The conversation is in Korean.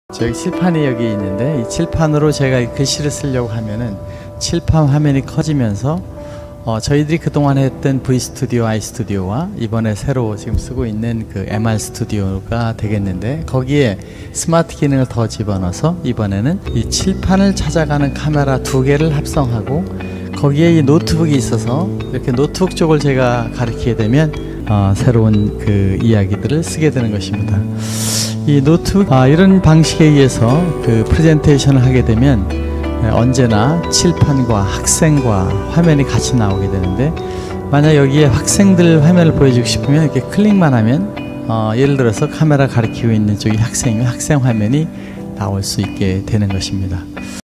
저희 칠판이 여기 있는데, 이 칠판으로 제가 글씨를 쓰려고 하면은 칠판 화면이 커지면서 저희들이 그동안 했던 V스튜디오, I스튜디오와 이번에 새로 지금 쓰고 있는 그 MR 스튜디오가 되겠는데, 거기에 스마트 기능을 더 집어넣어서 이번에는 이 칠판을 찾아가는 카메라 2개를 합성하고, 거기에 이 노트북이 있어서 이렇게 노트북 쪽을 제가 가리키게 되면 새로운 그 이야기들을 쓰게 되는 것입니다. 이 노트북 이런 방식에 의해서 그 프레젠테이션을 하게 되면 언제나 칠판과 학생과 화면이 같이 나오게 되는데, 만약 여기에 학생들 화면을 보여주고 싶으면 이렇게 클릭만 하면 예를 들어서 카메라 가리키고 있는 쪽이 학생이면 학생 화면이 나올 수 있게 되는 것입니다.